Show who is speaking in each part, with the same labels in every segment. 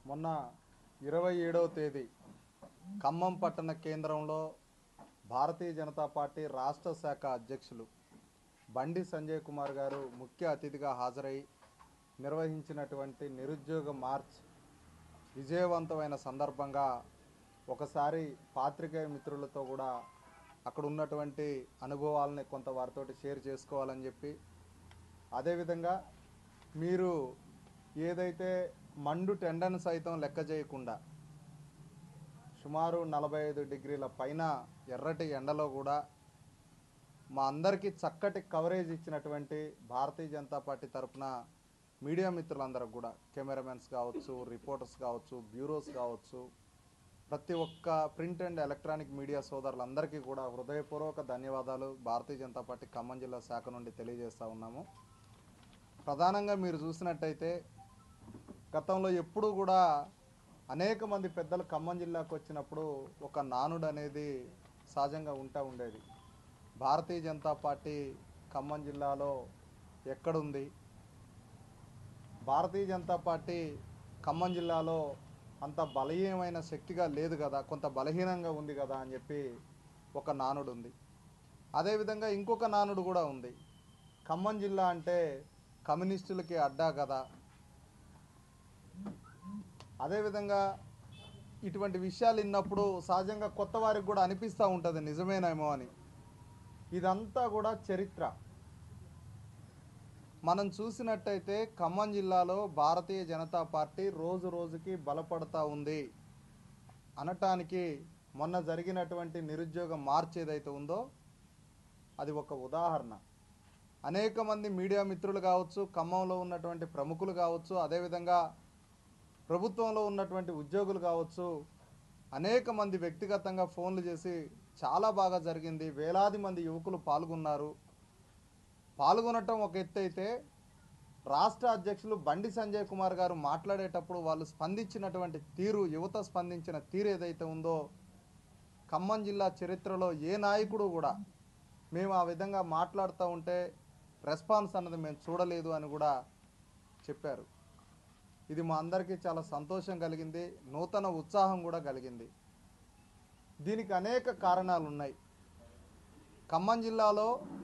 Speaker 1: మొన్న 27వ తేదీ ఖమ్మం పట్టణ కేంద్రంలో భారతీయ జనతా పార్టీ రాష్ట్ర శాఖ అధ్యక్షులు బండి సంజయ్ కుమార్ గారు ముఖ్య అతిథిగా హాజరై నిర్వహించినటువంటి నిరుద్యోగ మార్చ్ విజయవంతమైన సందర్భంగా ఒకసారి పాత్రికేయ మిత్రులతో కూడా అక్కడ ఉన్నటువంటి అనుభవాలని కొంత వారితోటి షేర్ చేసుకోవాలని చెప్పి, అదేవిధంగా మీరు ఏదైతే మండు టెండను సైతం లెక్క చేయకుండా సుమారు 45 డిగ్రీల పైన ఎర్రటి ఎండలో కూడా మా అందరికీ చక్కటి కవరేజ్ ఇచ్చినటువంటి భారతీయ జనతా పార్టీ తరఫున మీడియా మిత్రులందరూ కూడా, కెమెరామెన్స్ కావచ్చు, రిపోర్టర్స్ కావచ్చు, బ్యూరోస్ కావచ్చు, ప్రతి ఒక్క ప్రింట్ అండ్ ఎలక్ట్రానిక్ మీడియా సోదరులందరికీ కూడా హృదయపూర్వక ధన్యవాదాలు భారతీయ జనతా పార్టీ ఖమ్మం జిల్లా శాఖ నుండి తెలియజేస్తూ ఉన్నాము. ప్రధానంగా మీరు చూసినట్టయితే గతంలో ఎప్పుడూ కూడా అనేక మంది పెద్దలు ఖమ్మం జిల్లాకు వచ్చినప్పుడు ఒక నానుడు అనేది సహజంగా ఉండేది. భారతీయ జనతా పార్టీ ఖమ్మం జిల్లాలో ఎక్కడుంది, భారతీయ జనతా పార్టీ ఖమ్మం జిల్లాలో అంత బలహీనమైన శక్తిగా లేదు కదా, కొంత బలహీనంగా ఉంది కదా అని చెప్పి ఒక నానుడు ఉంది. అదేవిధంగా ఇంకొక నానుడు కూడా ఉంది, ఖమ్మం జిల్లా అంటే కమ్యూనిస్టులకి అడ్డా కదా. అదేవిధంగా ఇటువంటి విషయాలు విన్నప్పుడు సహజంగా కొత్త వారికి కూడా అనిపిస్తూ ఉంటుంది నిజమేనేమో అని. ఇదంతా కూడా చరిత్ర. మనం చూసినట్టయితే ఖమ్మం జిల్లాలో భారతీయ జనతా పార్టీ రోజు రోజుకి బలపడతా ఉంది అనటానికి మొన్న జరిగినటువంటి నిరుద్యోగ మార్చ్ ఏదైతే ఉందో అది ఒక ఉదాహరణ. అనేక మంది మీడియా మిత్రులు కావచ్చు, ఖమ్మంలో ఉన్నటువంటి ప్రముఖులు కావచ్చు, అదేవిధంగా ప్రభుత్వంలో ఉన్నటువంటి ఉద్యోగులు కావచ్చు, అనేక మంది వ్యక్తిగతంగా ఫోన్లు చేసి చాలా బాగా జరిగింది, వేలాది మంది యువకులు పాల్గొన్నారు. పాల్గొనటం ఒక ఎత్తు అయితే రాష్ట్ర అధ్యక్షులు బండి సంజయ్ కుమార్ గారు మాట్లాడేటప్పుడు వాళ్ళు స్పందించినటువంటి తీరు, యువత స్పందించిన తీరు ఏదైతే ఉందో ఖమ్మం జిల్లా చరిత్రలో ఏ నాయకుడు కూడా మేము ఆ విధంగా మాట్లాడుతూ ఉంటే రెస్పాన్స్ అన్నది మేము చూడలేదు అని కూడా చెప్పారు. ఇది మా అందరికీ చాలా సంతోషం కలిగింది, నూతన ఉత్సాహం కూడా కలిగింది. దీనికి అనేక కారణాలు ఉన్నాయి. ఖమ్మం జిల్లాలో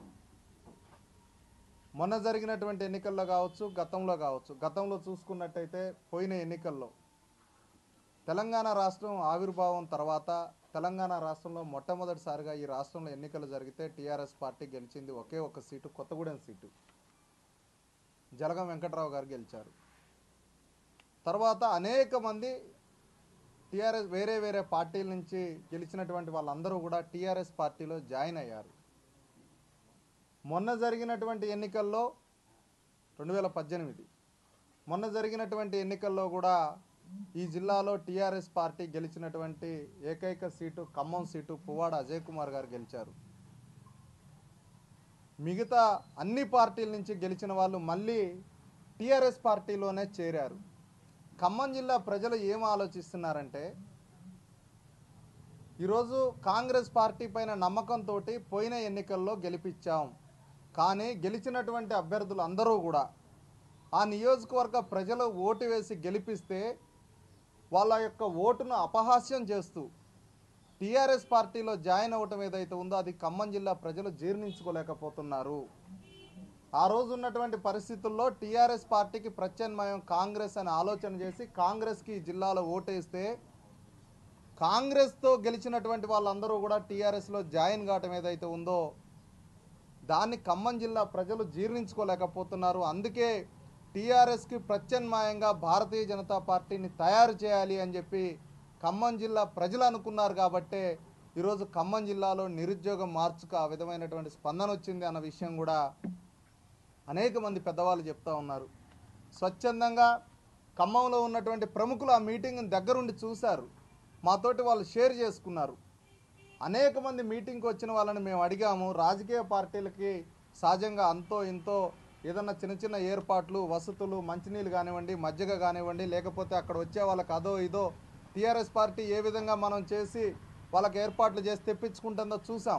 Speaker 1: మొన్న జరిగినటువంటి ఎన్నికల్లో కావచ్చు, గతంలో చూసుకున్నట్టయితే పోయిన ఎన్నికల్లో తెలంగాణ రాష్ట్రం ఆవిర్భావం తర్వాత తెలంగాణ రాష్ట్రంలో మొట్టమొదటిసారిగా ఈ రాష్ట్రంలో ఎన్నికలు జరిగితే టీఆర్ఎస్ పార్టీ గెలిచింది ఒకే ఒక సీటు, కొత్తగూడెం సీటు. జలగం వెంకట్రావు గారు గెలిచారు. తర్వాత అనేక మంది టీఆర్ఎస్ వేరే పార్టీల నుంచి గెలిచినటువంటి వాళ్ళందరూ కూడా టీఆర్ఎస్ పార్టీలో జాయిన్ అయ్యారు. మొన్న జరిగినటువంటి ఎన్నికల్లో 2018 మొన్న జరిగినటువంటి ఎన్నికల్లో కూడా ఈ జిల్లాలో టీఆర్ఎస్ పార్టీ గెలిచినటువంటి ఏకైక సీటు ఖమ్మం సీటు పువ్వాడ అజయ్ కుమార్ గారు గెలిచారు. మిగతా అన్ని పార్టీల నుంచి గెలిచిన వాళ్ళు మళ్ళీ టీఆర్ఎస్ పార్టీలోనే చేరారు. ఖమ్మం జిల్లా ప్రజలు ఏం ఆలోచిస్తున్నారంటే, ఈరోజు కాంగ్రెస్ పార్టీ పైన నమ్మకంతో పోయిన ఎన్నికల్లో గెలిపించాం, కానీ గెలిచినటువంటి అభ్యర్థులు అందరూ కూడా ఆ నియోజకవర్గ ప్రజలు ఓటు వేసి గెలిపిస్తే వాళ్ళ యొక్క ఓటును అపహాస్యం చేస్తూ టీఆర్ఎస్ పార్టీలో జాయిన్ అవ్వటం ఏదైతే ఉందో అది ఖమ్మం జిల్లా ప్రజలు జీర్ణించుకోలేకపోతున్నారు. ఆ రోజు ఉన్నటువంటి పరిస్థితుల్లో టీఆర్ఎస్ పార్టీకి ప్రత్యామ్నాయం కాంగ్రెస్ అని ఆలోచన చేసి కాంగ్రెస్కి జిల్లాలో ఓటేస్తే కాంగ్రెస్తో గెలిచినటువంటి వాళ్ళందరూ కూడా టీఆర్ఎస్లో జాయిన్ కావటం ఏదైతే ఉందో దాన్ని ఖమ్మం జిల్లా ప్రజలు జీర్ణించుకోలేకపోతున్నారు. అందుకే టీఆర్ఎస్కి ప్రత్యామ్నాయంగా భారతీయ జనతా పార్టీని తయారు చేయాలి అని చెప్పి ఖమ్మం జిల్లా ప్రజలు అనుకున్నారు. కాబట్టే ఈరోజు ఖమ్మం జిల్లాలో నిరుద్యోగ మార్చుకు ఆ విధమైనటువంటి స్పందన వచ్చింది అన్న విషయం కూడా అనేక మంది పెద్దవాళ్ళు చెప్తా ఉన్నారు. స్వచ్ఛందంగా ఖమ్మంలో ఉన్నటువంటి ప్రముఖులు ఆ మీటింగ్ దగ్గరుండి చూశారు, మాతోటి వాళ్ళు షేర్ చేసుకున్నారు. అనేక మంది మీటింగ్కి వచ్చిన వాళ్ళని మేము అడిగాము, రాజకీయ పార్టీలకి సహజంగా అంతో ఇంతో ఏదన్నా చిన్న ఏర్పాట్లు, వసతులు, మంచినీళ్ళు కానివ్వండి, మజ్జిగ కానివ్వండి, లేకపోతే అక్కడ వచ్చే వాళ్ళకి అదో ఇదో టీఆర్ఎస్ పార్టీ ఏ విధంగా మనం చేసి వాళ్ళకి ఏర్పాట్లు చేసి తెప్పించుకుంటుందో చూసాం.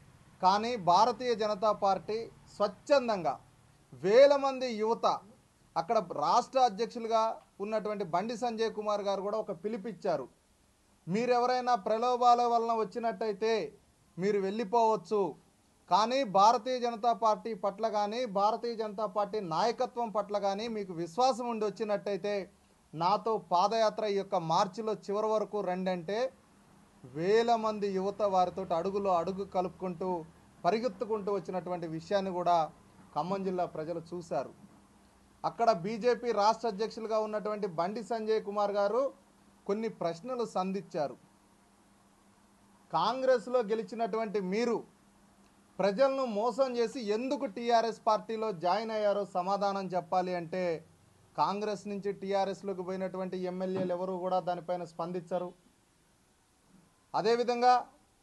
Speaker 1: కానీ భారతీయ జనతా పార్టీ స్వచ్ఛందంగా వేల మంది యువత అక్కడ రాష్ట్ర అధ్యక్షులుగా ఉన్నటువంటి బండి సంజయ్ కుమార్ గారు కూడా ఒక పిలుపిచ్చారు. మీరెవరైనా ప్రలోభాల వలన వచ్చినట్టయితే మీరు వెళ్ళిపోవచ్చు, కానీ భారతీయ జనతా పార్టీ పట్ల కానీ భారతీయ జనతా పార్టీ నాయకత్వం పట్ల కానీ మీకు విశ్వాసం ఉండి వచ్చినట్టయితే నాతో పాదయాత్ర ఈ యొక్క మార్చిలో చివరి వరకు రండంటే వేల మంది యువత వారితో అడుగులో అడుగు కలుపుకుంటూ పరిగెత్తుకుంటూ వచ్చినటువంటి విషయాన్ని కూడా ఖమ్మం జిల్లా ప్రజలు చూశారు. అక్కడ బీజేపీ రాష్ట్ర అధ్యక్షులుగా ఉన్నటువంటి బండి సంజయ్ కుమార్ గారు కొన్ని ప్రశ్నలు సంధించారు. కాంగ్రెస్లో గెలిచినటువంటి మీరు ప్రజలను మోసం చేసి ఎందుకు టీఆర్ఎస్ పార్టీలో జాయిన్ అయ్యారో సమాధానం చెప్పాలి అంటే కాంగ్రెస్ నుంచి టీఆర్ఎస్లోకి పోయినటువంటి ఎమ్మెల్యేలు ఎవరు కూడా దానిపైన స్పందించరు. అదేవిధంగా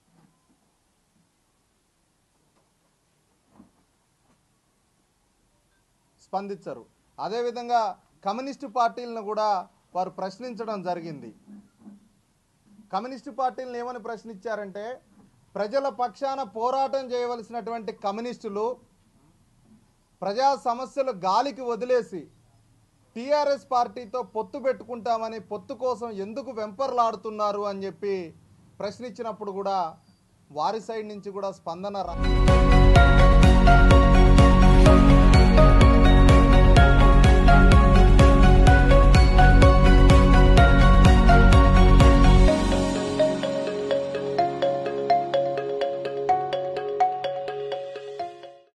Speaker 1: కమ్యూనిస్టు పార్టీలను కూడా వారు ప్రశ్నించడం జరిగింది. కమ్యూనిస్టు పార్టీలను ఏమని ప్రశ్నించారంటే, ప్రజల పక్షాన పోరాటం చేయవలసినటువంటి కమ్యూనిస్టులు ప్రజా సమస్యలు గాలికి వదిలేసి టీఆర్ఎస్ పార్టీతో పొత్తు పెట్టుకుంటామని పొత్తు కోసం ఎందుకు వెంపర్లాడుతున్నారు అని చెప్పి ప్రశ్నించినప్పుడు కూడా వారి సైడ్ నుంచి కూడా స్పందన